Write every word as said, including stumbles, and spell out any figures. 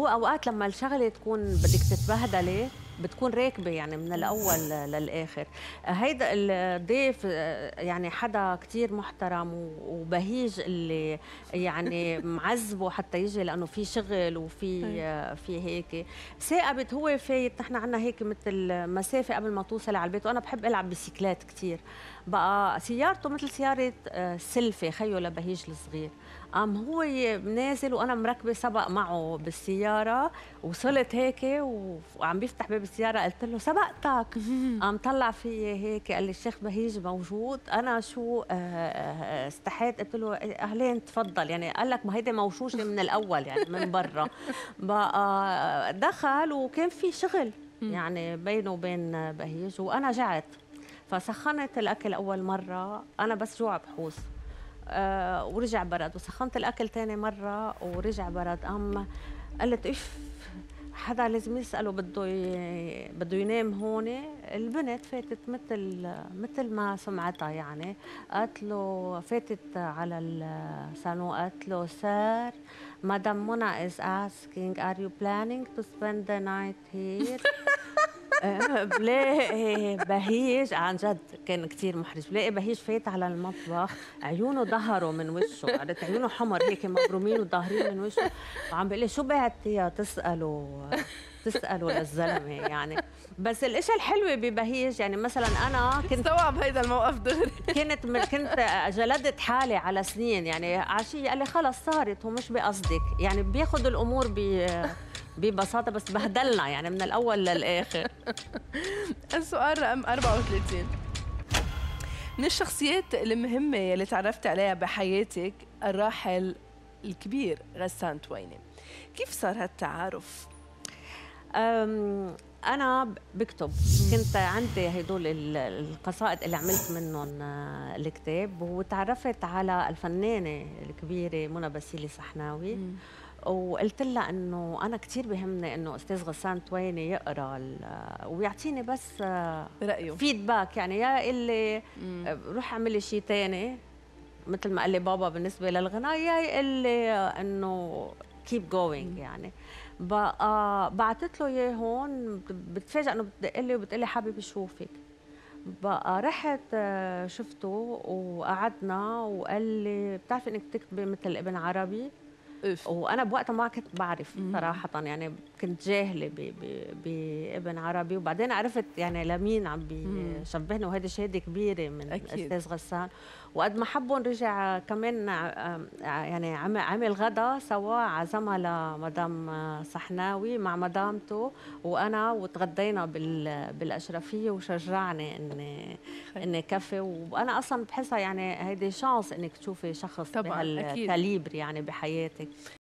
هو اوقات لما الشغله تكون بدك تتبهدلي بتكون راكبه يعني من الاول للاخر. هيدا الضيف يعني حدا كثير محترم وبهيج، اللي يعني معذبه حتى يجي لانه في شغل وفي في هيك ثاقبت. هو فايت، نحن عندنا هيك مثل مسافه قبل ما توصل على البيت، وانا بحب العب بيسيكلات كثير. بقى سيارته مثل سياره سلفه خيو لبهيج الصغير، قام هو نازل وانا مركبه سبق معه بالسياره، وصلت هيك وعم بيفتح باب السياره، قلت له سبقتك. قام طلع في هيك قال لي الشيخ بهيج موجود. انا شو استحيت، قلت له اهلين تفضل، يعني قال لك ما هيدي موشوشه من الاول يعني من برا. بقى دخل وكان في شغل يعني بينه وبين بهيج، وانا جعت فسخنت الاكل اول مره، انا بس جوع بحوس. آه ورجع برد، وسخنت الاكل ثاني مره ورجع برد. قام قلت اف حدا لازم يساله بده ي... بده ينام هون. البنت فاتت مثل مثل ما سمعتها يعني، قالت له فاتت على الصالون قالت له سير مدام منى is asking are you planning to spend the night here. بلاقي بهيج عن جد كان كتير محرج، بلاقي بهيج فايت على المطبخ، عيونه ظهروا من وشه، عرفت عيونه حمر هيك مبرومين وظاهرين من وشه، وعم بيقول لي شو بعتيها تسأله تسألوا للزلمه يعني. بس الاشياء الحلوه ببهيج يعني مثلا انا كنت استوعب هيدا الموقف دغري. كنت من كنت جلدت حالي على سنين يعني عشية، قال لي خلص صارت ومش بقصدك، يعني بياخذ الامور ب ببساطه، بس بهدلنا يعني من الاول للاخر. السؤال رقم أربعة وثلاثين، من الشخصيات المهمة اللي تعرفت عليها بحياتك الراحل الكبير غسان تويني، كيف صار هالتعارف؟ أنا بكتب، كنت عندي هدول القصائد اللي عملت منهم الكتاب، وتعرفت على الفنانة الكبيرة منى باسيلي صحناوي. مم. وقلت لها انه انا كثير بهمني انه استاذ غسان تويني يقرا ويعطيني بس رايه فيدباك، يعني يا اللي روح اعملي شيء ثاني مثل ما قال لي بابا بالنسبه للغناء، يا يقول لي انه كيب جوينج يعني. بقى بعثت له اياه هون، بتفاجئ انه بتدق لي وبتقول لي حابب اشوفك. بقى رحت شفته وقعدنا وقال لي بتعرفي انك تكتبي مثل ابن عربي؟ أوف. وانا بوقتها ما كنت بعرف صراحه، يعني كنت جاهله بابن عربي، وبعدين عرفت يعني لمين عم بيشبهني، وهيدي شهاده كبيره من أكيد. استاذ غسان. وقد ما حبهم رجع كمان يعني عمل غدا سوا، عزمها لمدام صحناوي مع مدامته وانا، وتغدينا بالاشرفيه، وشجعني اني اني كفي. وانا اصلا بحسها يعني هيدي شانس انك تشوفي شخص بهالكاليبر يعني بحياتك.